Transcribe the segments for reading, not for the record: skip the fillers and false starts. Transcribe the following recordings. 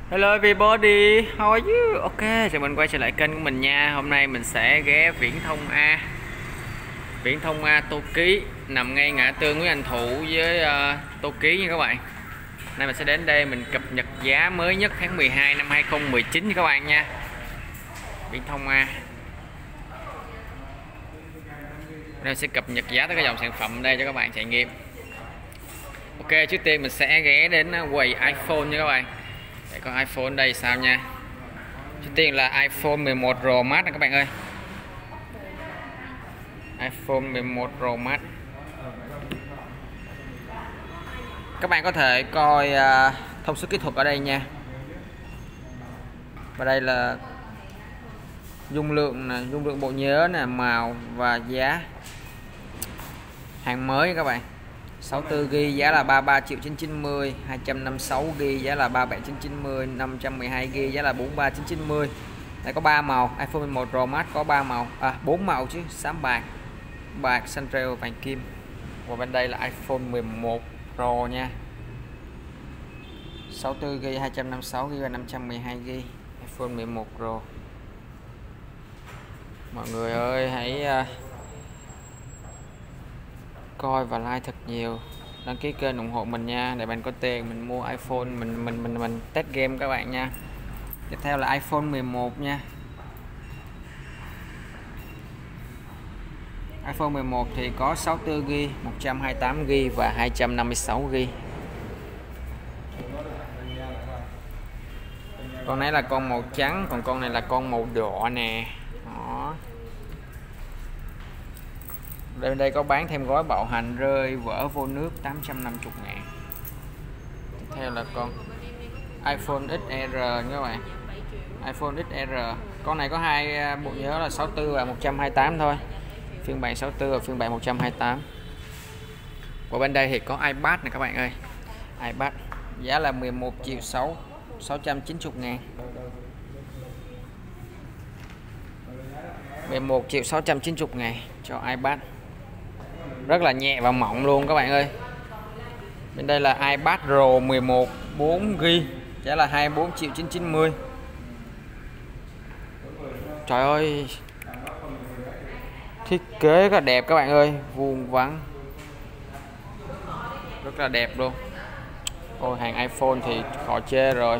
Hello everybody, how are you? Ok, chào mừng quay trở lại kênh của mình nha. Hôm nay mình sẽ ghé Viễn thông A Tô Ký, nằm ngay ngã tư Nguyễn Anh Thụ với Tô Ký nha các bạn. Nay mình sẽ đến đây mình cập nhật giá mới nhất tháng 12 năm 2019 nha các bạn nha. Viễn thông A. Nên sẽ cập nhật giá tất cả dòng sản phẩm đây cho các bạn trải nghiệm. Ok, trước tiên mình sẽ ghé đến quầy iPhone nha các bạn. Để có iPhone đây sao nha. Trước tiên là iPhone 11 Pro Max nè các bạn ơi. iPhone 11 Pro Max. Các bạn có thể coi thông số kỹ thuật ở đây nha. Và đây là dung lượng nè, dung lượng bộ nhớ nè, màu và giá. Hàng mới các bạn. 64GB giá là 33.990, 256GB giá là 37.990, 512GB giá là 43.990. Đây có 3 màu, iPhone 11 Pro Max có 3 màu, 4 màu chứ, xám bạc, bạc, xanh rêu, vàng kim. Và bên đây là iPhone 11 Pro nha. 64GB, 256GB và 512GB. iPhone 11 Pro. Mọi người ơi, hãy coi và like thật nhiều, đăng ký kênh ủng hộ mình nha, để bạn có tiền mình mua iPhone, mình test game các bạn nha. Tiếp theo là iPhone 11 nha. iPhone 11 thì có 64GB, 128GB và 256GB. Con này là con màu trắng, còn con này là con màu đỏ nè. Đó. Bên đây có bán thêm gói bảo hành rơi vỡ vô nước 850.000. Tiếp theo là con iPhone XR nha các bạn. iPhone XR. Con này có hai bộ nhớ là 64 và 128 thôi. Phiên bản 64 và phiên bản 128. Và bên đây thì có iPad này các bạn ơi. iPad giá là 11.690.000. 11.690.000 cho iPad. Rất là nhẹ và mỏng luôn các bạn ơi. Bên đây là iPad Pro 11 4GB giá là 24.990. Trời ơi, thiết kế rất là đẹp các bạn ơi, vuông vắn, rất là đẹp luôn. Ôi, hàng iPhone thì họ chê rồi.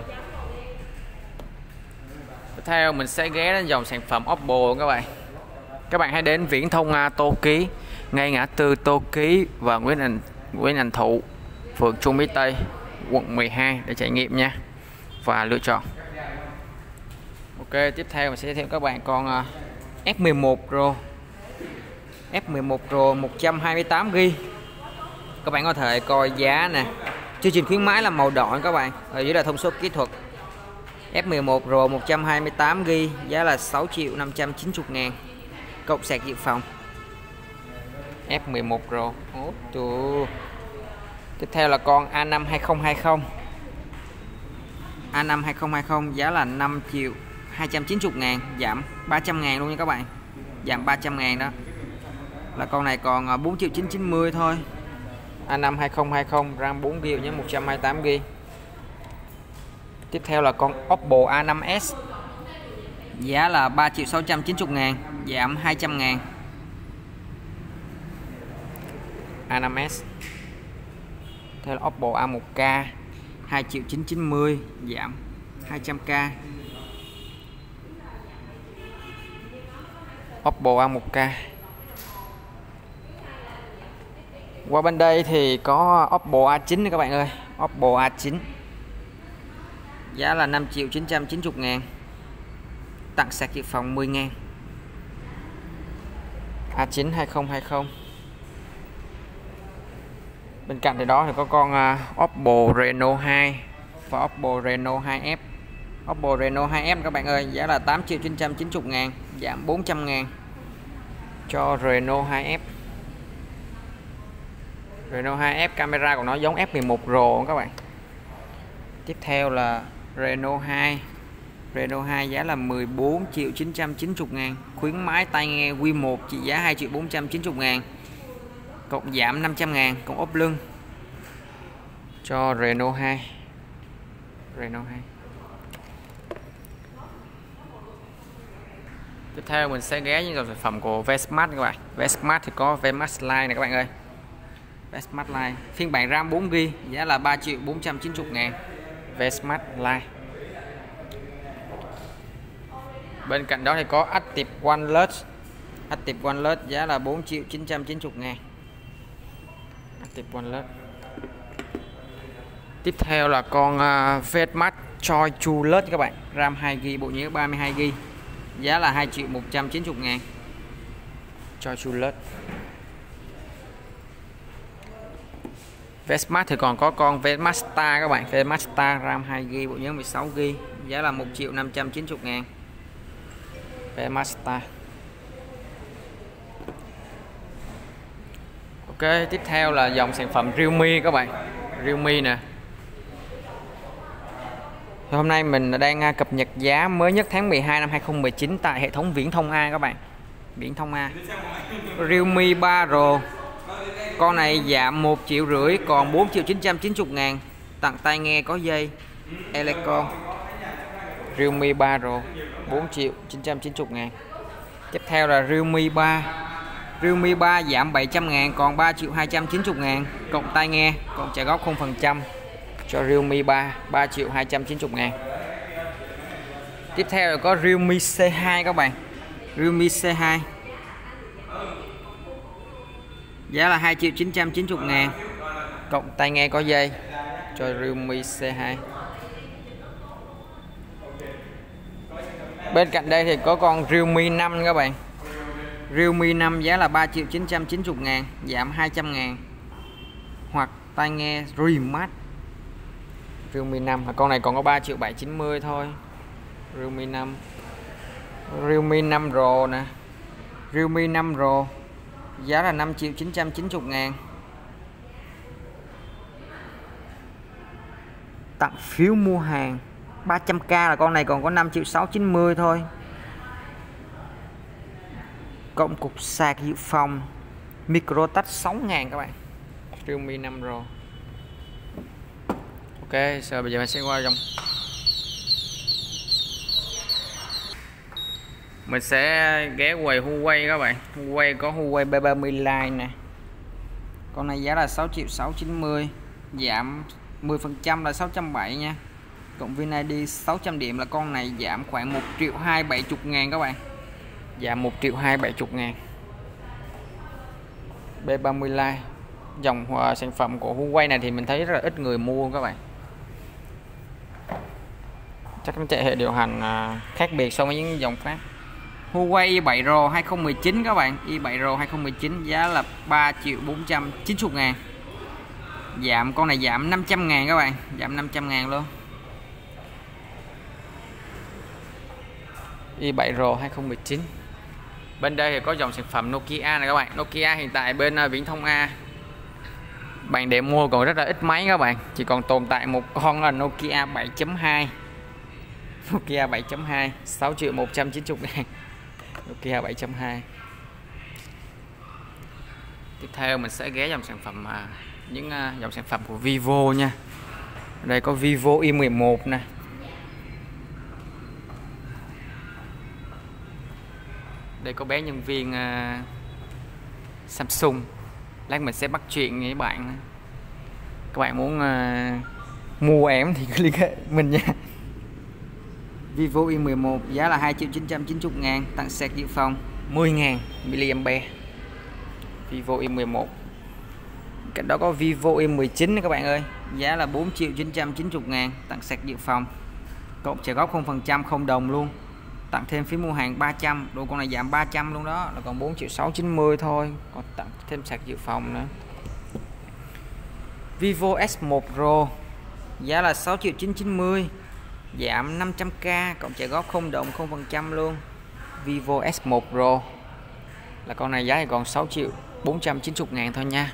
Tiếp theo mình sẽ ghé đến dòng sản phẩm Oppo các bạn. Các bạn hãy đến Viễn thông A Tô Ký, ngay ngã tư Tô Ký và Nguyễn Anh Thụ, phường Trung Mỹ Tây, quận 12 để trải nghiệm nha và lựa chọn. Ok, tiếp theo mình sẽ giới thiệu các bạn con F11 Pro. F11 Pro 128GB. Các bạn có thể coi giá nè. Chương trình khuyến mãi là màu đỏ các bạn. Ở dưới là thông số kỹ thuật. F11 Pro 128GB giá là 6.590.000. Cộng sạc dự phòng. F11 Pro. Tiếp theo là con A5 2020. A5 2020 giá là 5.290.000, giảm 300.000 luôn nha các bạn. Giảm 300.000 đó. Là con này còn 4.990 thôi. A5 2020 RAM 4GB nhé, 128GB. Tiếp theo là con Oppo A5s. Giá là 3.690.000, giảm 200.000. A5s. Theo là Oppo A1K 2.990, giảm 200k. Oppo A1K. Qua bên đây thì có Oppo A9 các bạn ơi. Oppo A9 giá là 5.990.000, tặng sạc dự phòng 10.000. A9 2020. Bên cạnh thì đó thì có con Oppo Reno 2 và Oppo Reno 2F. Oppo Reno 2F các bạn ơi, giá là 8.990.000, giảm 400.000 cho Reno 2F. Reno 2F camera của nó giống F11 Pro các bạn. Tiếp theo là Reno 2. Reno 2 giá là 14.990.000, khuyến mãi tai nghe Q1 trị giá 2.490.000, cộng giảm 500.000, cộng ốp lưng cho Reno 2. Reno 2. Tiếp theo mình sẽ ghé những dòng sản phẩm của Vsmart các bạn. Vsmart thì có Vsmart Lite này các bạn ơi. Vsmart Lite phiên bản RAM 4GB giá là 3.490.000. Vsmart Lite. Bên cạnh đó thì có Active One Plus. Active One Plus giá là 4.990.000. Active One Plus. Tiếp theo là con Vsmart Choice 2 Plus các bạn, RAM 2GB, bộ nhớ 32GB, giá là 2.190.000. Choice 2 Plus. Vsmart thì còn có con Vsmart Star các bạn, Vsmart Star RAM 2GB, bộ nhớ 16GB, giá là 1.590.000. Vsmart Star. Ok, tiếp theo là dòng sản phẩm Realme các bạn. Realme nè. Hôm nay mình đang cập nhật giá mới nhất tháng 12 năm 2019 tại hệ thống Viễn Thông A các bạn. Viễn Thông A. Realme 3 Pro. Con này giảm 1,5 triệu còn 4.990.000. Tặng tai nghe có dây Elecon. Realme 3 Pro 4.990.000. Tiếp theo là Realme 3. Realme 3 giảm 700.000 còn 3.290.000, cộng tai nghe, cộng trả góp 0% cho Realme 3, 3.290.000. Tiếp theo là có Realme C2 các bạn. Realme C2 giá là 2.990.000, cộng tai nghe có dây cho Realme C2. Bên cạnh đây thì có con Realme 5 các bạn. Realme 5 giá là 3.990.000, giảm 200.000, hoặc tai nghe Remat. Realme 5, con này còn có 3.790.000 thôi. Realme 5. Realme 5 Pro nè. Realme 5 Pro giá là 5.990.000. Tặng phiếu mua hàng 300k là con này còn có 5.690.000 thôi. Cộng cục sạc dự phòng micro touch 6.000 các bạn. Realme 5 Pro. Ok, giờ bây giờ mình sẽ qua dòng. Mình sẽ ghé quầy Huawei các bạn. Huawei có Huawei P30 Lite nè. Con này giá là 6.690.000, giảm 10% là 670 nha. Cộng VinID 600 điểm là con này giảm khoảng 1.270.000 các bạn. Giảm 1.270.000. P30 Lite. Dòng sản phẩm của Huawei này thì mình thấy rất là ít người mua các bạn. Chắc nó chạy hệ điều hành khác biệt so với những dòng khác. Huawei i7 Pro 2019 các bạn. i7 Pro 2019 giá là 3.490.000. Giảm, con này giảm 500.000 các bạn. Giảm 500.000 luôn. i7 Pro 2019. Bên đây thì có dòng sản phẩm Nokia này các bạn. Nokia hiện tại bên Viễn Thông A, bạn để mua còn rất là ít máy các bạn. Chỉ còn tồn tại một con là Nokia 7.2. Nokia 7.2 6.190.000. Nokia 7.2. Tiếp theo mình sẽ ghé dòng sản phẩm những dòng sản phẩm của Vivo nha. Đây có Vivo Y11 nè. Đây có bé nhân viên Samsung. Lát mình sẽ bắt chuyện với bạn. Các bạn muốn mua em thì cứ liên hệ mình nha. Vivo Y11 giá là 2.990.000, tặng sạc dự phòng 10.000 mAh. Vivo Y11. Cạnh đó có Vivo Y19 các bạn ơi, giá là 4.990.000, tặng sạc dự phòng, cộng trả góp 0%, không đồng luôn. Tặng thêm phí mua hàng 300, đồ con này giảm 300 luôn đó, là còn 4.690.000 thôi, còn tặng thêm sạc dự phòng nữa. Vivo S1 Pro giá là 6.990.000, giảm 500k, cộng trả góp không đồng 0% luôn. Vivo S1 Pro là con này giá thì còn 6.490.000 thôi nha.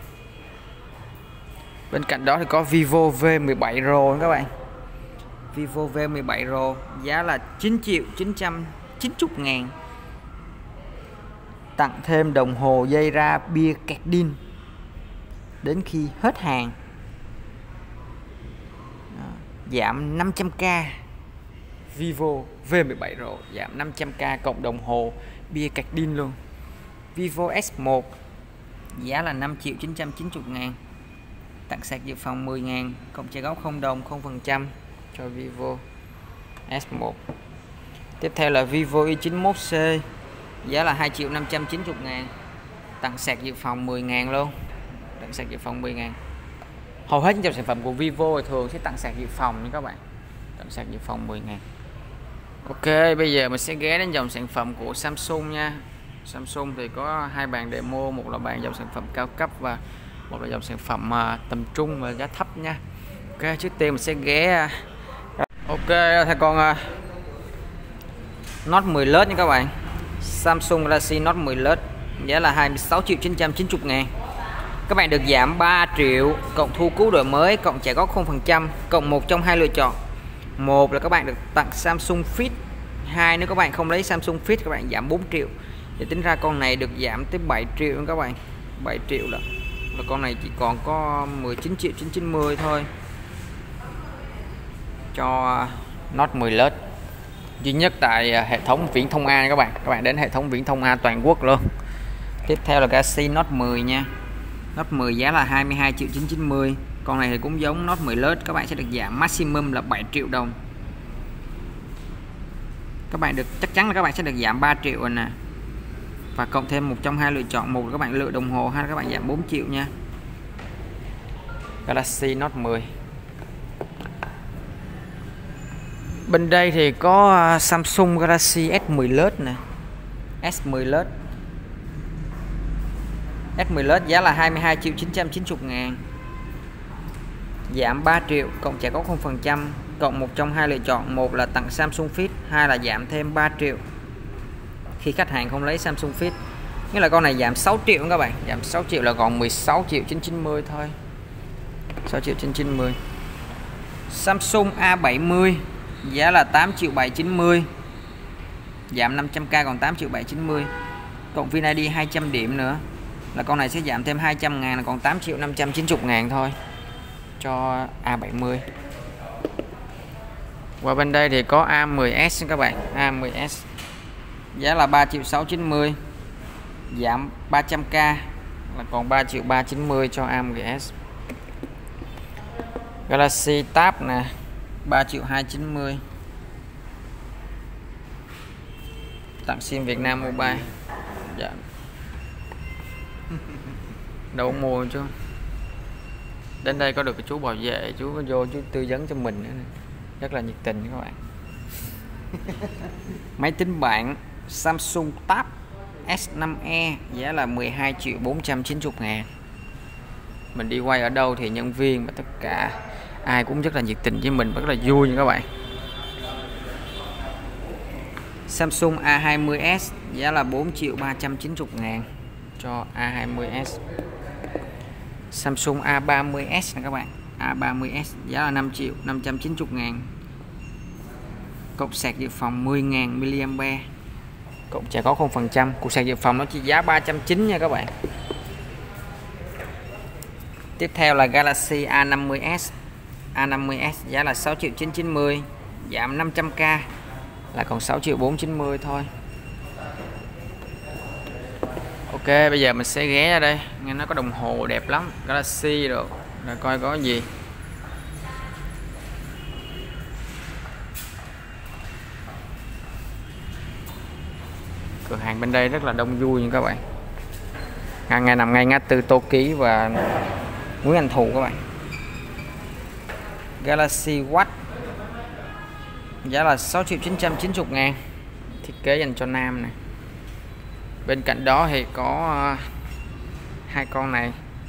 Bên cạnh đó thì có Vivo V17 Pro các bạn. Vivo V17 Pro giá là 9.990.000, tặng thêm đồng hồ dây ra bia kẹt pin đến khi hết hàng. Giảm 500k, Vivo V17 Pro giảm 500k cộng đồng hồ bia cạch pin luôn. Vivo S1 giá là 5.990.000, tặng sạc dự phòng 10.000, cộng trả góp không đồng 0% cho Vivo S1. Tiếp theo là Vivo Y91C giá là 2.590.000, tặng sạc dự phòng 10.000 luôn, tặng sạc dự phòng 10.000. Hầu hết những dòng sản phẩm của Vivo thì thường sẽ tặng sạc dự phòng nha các bạn, tặng sạc dự phòng 10.000. Ok, bây giờ mình sẽ ghé đến dòng sản phẩm của Samsung nha. Samsung thì có hai bàn demo, một là bàn dòng sản phẩm cao cấp và một là dòng sản phẩm tầm trung và giá thấp nha. Ok, trước tiên mình sẽ ghé ok theo con Note 10 Plus nha các bạn. Samsung Galaxy Note 10 Plus giá là 26.990.000. Các bạn được giảm 3 triệu cộng thu cứu đổi mới cộng trả góp 0% cộng một trong hai lựa chọn. Một là các bạn được tặng Samsung Fit, hai nếu các bạn không lấy Samsung Fit các bạn giảm 4 triệu. Thì tính ra con này được giảm tới 7 triệu các bạn. 7 triệu là con này chỉ còn có 19.990 thôi cho Note 10 Plus, duy nhất tại hệ thống Viễn thông A các bạn. Các bạn đến hệ thống Viễn thông A toàn quốc luôn. Tiếp theo là Galaxy Note 10 nha. Note 10 giá là 22.990. Con này thì cũng giống Note 10 Plus, các bạn sẽ được giảm maximum là 7 triệu đồng. Các bạn được chắc chắn là các bạn sẽ được giảm 3 triệu rồi nè. Và cộng thêm một trong hai lựa chọn, một là các bạn lựa đồng hồ, hai là các bạn giảm 4 triệu nha. Galaxy Note 10. Bên đây thì có Samsung Galaxy S10 Plus nè. S10 Plus. S10 Plus giá là 22.990.000. Giảm 3 triệu cộng trả góp 0% cộng một trong hai lựa chọn, một là tặng Samsung Fit, hai là giảm thêm 3 triệu khi khách hàng không lấy Samsung Fit. Nghĩa là con này giảm 6 triệu các bạn, giảm 6 triệu là còn 16.990 thôi. 6.990. Samsung A70 giá là 8.790, giảm 500k còn 8.790, cộng VinID 200 điểm nữa là con này sẽ giảm thêm 200.000 là còn 8.590.000 thôi cho A70. Và bên đây thì có A10s các bạn. A10s giá là 3.690, giảm 300k là còn 3.390 cho A10s. Galaxy Tab nè, 3.290, tặng sim Việt Nam Mobile. Dạ. Đâu mua chứ. Đến đây có được cái chú bảo vệ, chú có vô chú tư vấn cho mình nữa nè. Rất là nhiệt tình các bạn. Máy tính bảng Samsung Tab S5e giá là 12.490.000. Mình đi quay ở đâu thì nhân viên và tất cả ai cũng rất là nhiệt tình với mình, rất là vui nha các bạn. Samsung A20s giá là 4.390.000 cho A20s. Samsung A30s nè các bạn. A30s giá là 5.590.000, cộng sạc dự phòng 10.000 mAh, cộng trả có 0%. Cục sạc dự phòng nó chỉ giá 390 nha các bạn. Tiếp theo là Galaxy A50s. A50s giá là 6.990, giảm 500k là còn 6.490 thôi. Ok, bây giờ mình sẽ ghé ra đây, nghe nó có đồng hồ đẹp lắm, Galaxy rồi, rồi coi có gì. Cửa hàng bên đây rất là đông vui nha các bạn. Ngay nằm ngay ngã tư Tô Ký và Nguyễn Anh Thụ các bạn. Galaxy Watch giá là 6.990.000, thiết kế dành cho nam này. Bên cạnh đó thì có hai con này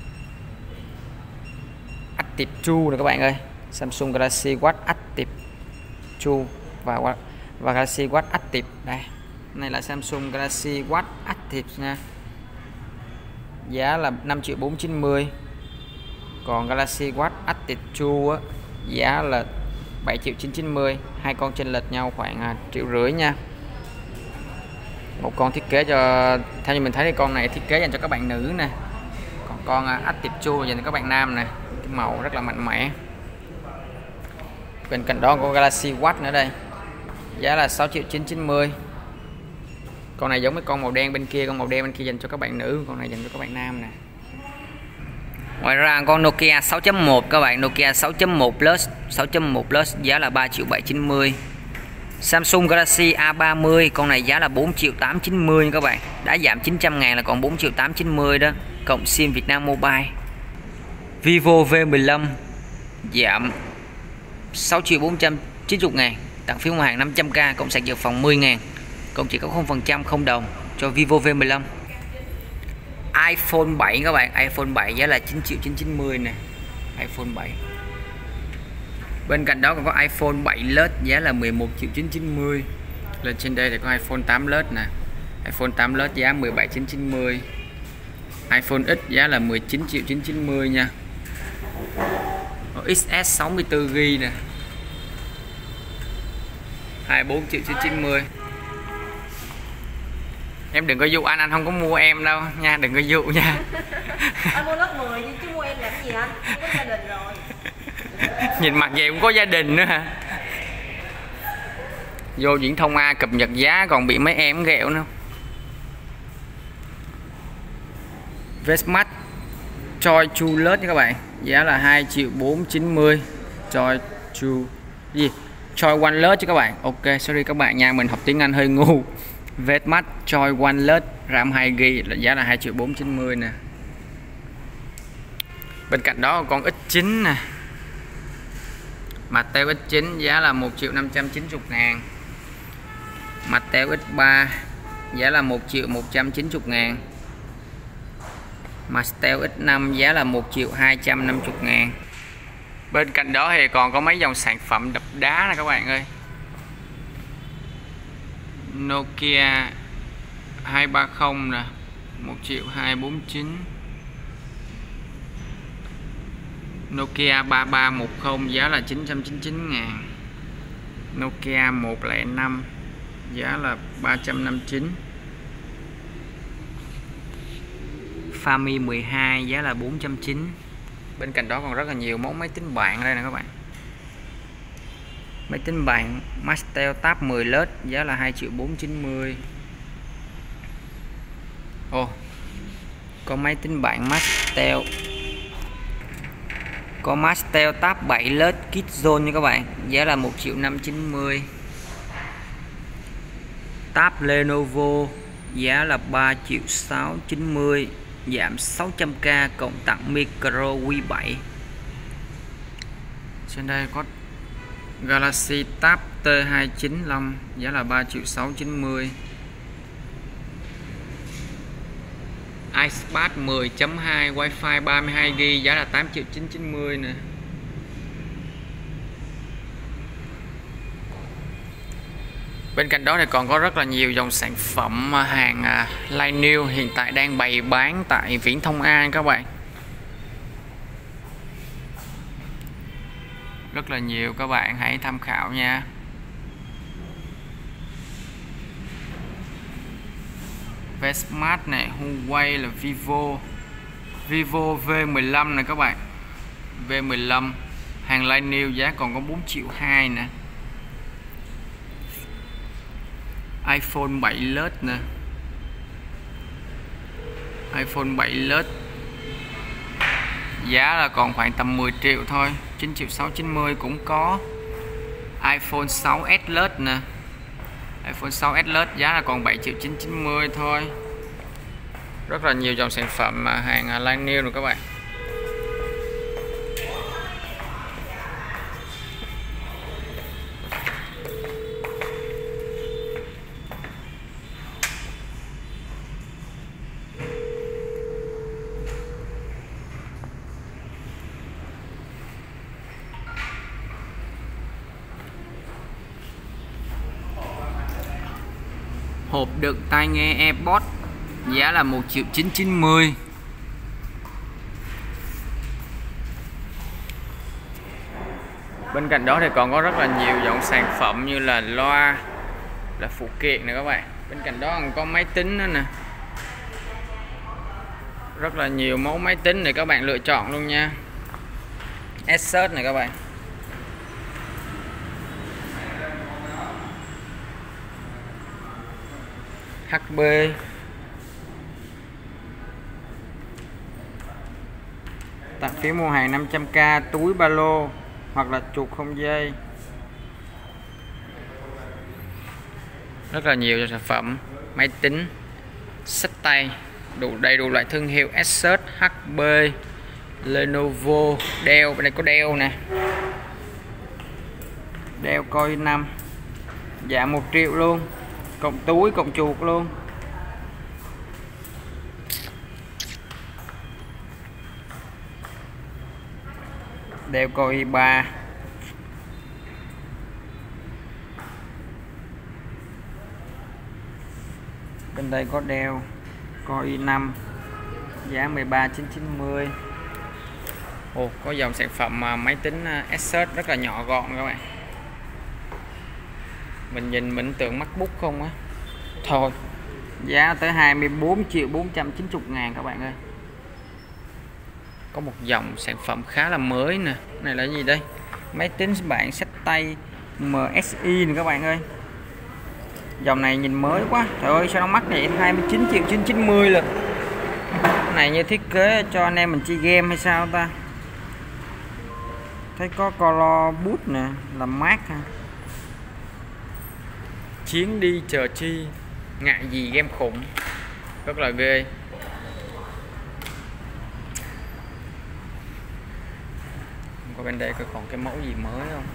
Active 2 này các bạn ơi. Samsung Galaxy Watch Active 2 và Galaxy Watch Active đây. Này là Samsung Galaxy Watch Active nha. Giá là 5.490. Còn Galaxy Watch Active 2 á, giá là 7.990. Hai con chênh lệch nhau khoảng 1,5 triệu nha. Một con thiết kế cho, theo như mình thấy thì con này thiết kế dành cho các bạn nữ nè. Còn con Active 2 dành cho các bạn nam nè. Cái màu rất là mạnh mẽ. Bên cạnh đó có Galaxy Watch nữa đây. giá là 6.990. Con này giống với con màu đen bên kia, con màu đen bên kia dành cho các bạn nữ, con này dành cho các bạn nam nè. Ngoài ra con Nokia 6.1 các bạn, Nokia 6.1 Plus, 6.1 Plus giá là 3.790. Samsung Galaxy A30, con này giá là 4.890 các bạn, đã giảm 900.000 là còn 4.890 đó, cộng sim Việt Nam Mobile. Vivo V15 giảm 6.490.000, tặng phiếu mua hàng 500k, cộng sạc dự phòng 10.000, cộng chỉ có 0% không đồng cho Vivo V15. iPhone 7 các bạn, iPhone 7 giá là 9.990 nè, iPhone 7. Bên cạnh đó còn có iPhone 7 Plus giá là 11.990. Lên trên đây thì có iPhone 8 Plus nè, iPhone 8 Plus giá 17.990. iPhone X giá là 19.990 nha. XS 64GB nè, 24.990. Em đừng có dụ anh không có mua em đâu nha, đừng có dụ nha. Anh mua lớp 10 chứ mua em làm gì anh? Em có gia đình rồi. Nhìn mặt vậy cũng có gia đình nữa hả? Vô Viễn Thông A cập nhật giá còn bị mấy em ghẹo nữa. Vestmax Choi Chu Lớt nha các bạn, giá là 2.490. Choi Chu gì? Choi One Lớt chứ các bạn. Ok, sorry các bạn nha, mình học tiếng Anh hơi ngu. Vestmax Choi One Lớt RAM 2GB là giá là 2.490 nè. Bên cạnh đó còn X9 nè, Mattel X9 giá là 1.590.000. Mattel X3 giá là 1.190.000. Mattel X5 giá là 1.250.000. Bên cạnh đó thì còn có mấy dòng sản phẩm đập đá nè các bạn ơi. Nokia 230 nè, 1.249. Nokia 3310 giá là 999.000. Nokia 105 giá là 359. Fami 12 giá là 490. Bên cạnh đó còn rất là nhiều món máy tính bảng ở đây nè các bạn. Máy tính bảng Maxtel Tab 10 Plus giá là 2.490. Có máy tính bảng Maxtel, có Maxtel Tab 7 Plus Kidzone nha các bạn, giá là 1.590. Tab Lenovo giá là 3.690, giảm 600k, cộng tặng micro Q7. Trên đây có Galaxy Tab T295 giá là 3.690. iPad 10.2 Wi-Fi 32GB giá là 8.990 nè. Bên cạnh đó thì còn có rất là nhiều dòng sản phẩm hàng line new hiện tại đang bày bán tại Viễn Thông A các bạn. Rất là nhiều, các bạn hãy tham khảo nha. Vestmax này, Huawei là Vivo V15 này các bạn. V15 hàng line new giá còn có 4.200.000 nè. iPhone 7 Plus nè, iPhone 7 Plus giá là còn khoảng tầm 10 triệu thôi, 9.690 cũng có. iPhone 6s Plus nè, iPhone 6s Plus giá là còn 7.990 thôi. Rất là nhiều dòng sản phẩm hàng line new rồi các bạn. Hộp đựng tai nghe AirPods giá là 1.990. Bên cạnh đó thì còn có rất là nhiều dòng sản phẩm như là loa, là phụ kiện này các bạn. Bên cạnh đó còn có máy tính nữa nè. Rất là nhiều mẫu máy tính để các bạn lựa chọn luôn nha. Asus này các bạn. HB, tặng phiếu mua hàng 500k, túi ba lô hoặc là chuột không dây. Rất là nhiều sản phẩm máy tính, xách tay, đầy đủ loại thương hiệu Asus, HP, Lenovo, Dell. Bên đây có Dell nè, Dell Core i5 giá 1 triệu luôn, cộng túi cộng chuột luôn. Dell Core i3, bên đây có Dell Core i5 giá 13.990. Ồ, có dòng sản phẩm máy tính Asus rất là nhỏ gọn các bạn. Mình nhìn mình tưởng MacBook không á. Thôi, giá tới 24.490.000 các bạn ơi. Có một dòng sản phẩm khá là mới nè. Này là gì đây? Máy tính bảng xách tay MSI nè các bạn ơi. Dòng này nhìn mới quá. Trời ơi sao nó mắc vậy? 29.990 lận. Cái này như thiết kế cho anh em mình chơi game hay sao ta? Thấy có color bút nè, làm mát ha. Chiến đi chờ chi, ngại gì game khủng. Rất là ghê. Có bên đây có còn cái mẫu gì mới không?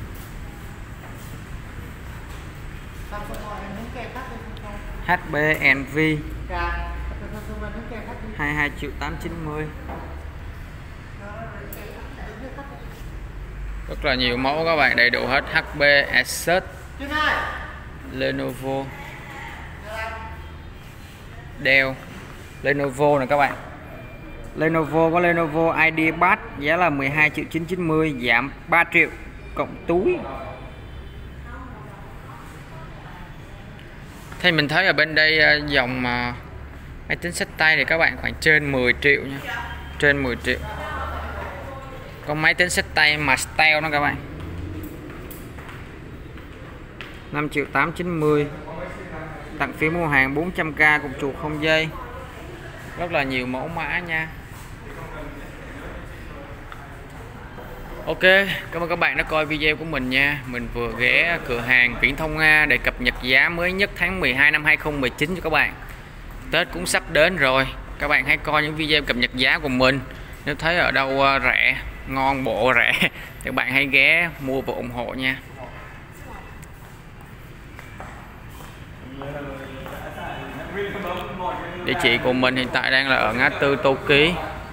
HP NV 22.890. Rất là nhiều mẫu các bạn, đầy đủ hết. HP, Asus, Lenovo, Dell, Lenovo nè các bạn. Lenovo có Lenovo IdeaPad giá là 12.990, giảm 3 triệu cộng túi. Thì mình thấy ở bên đây dòng máy tính xách tay thì các bạn khoảng trên 10 triệu nha. Trên 10 triệu. Có máy tính xách tay mà style đó các bạn. 5.890. Tặng phiếu mua hàng 400k cùng chuột không dây. Rất là nhiều mẫu mã nha. Ok, cảm ơn các bạn đã coi video của mình nha. Mình vừa ghé cửa hàng Viễn Thông Nga để cập nhật giá mới nhất tháng 12 năm 2019 cho các bạn. Tết cũng sắp đến rồi, các bạn hãy coi những video cập nhật giá của mình. Nếu thấy ở đâu rẻ, ngon bộ rẻ thì các bạn hãy ghé mua và ủng hộ nha. Địa chỉ của mình hiện tại đang là ở ngã tư Tô Ký,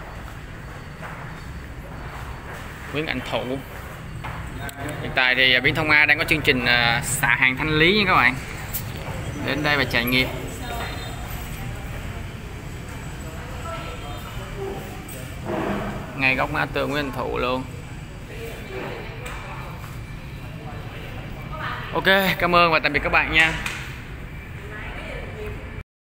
Nguyễn Ảnh Thụ. Hiện tại thì Viễn Thông Nga đang có chương trình xả hàng thanh lý nha các bạn. Đến đây và trải nghiệm. Ngay góc ngã tư Nguyễn Ảnh Thụ luôn. Ok, cảm ơn và tạm biệt các bạn nha.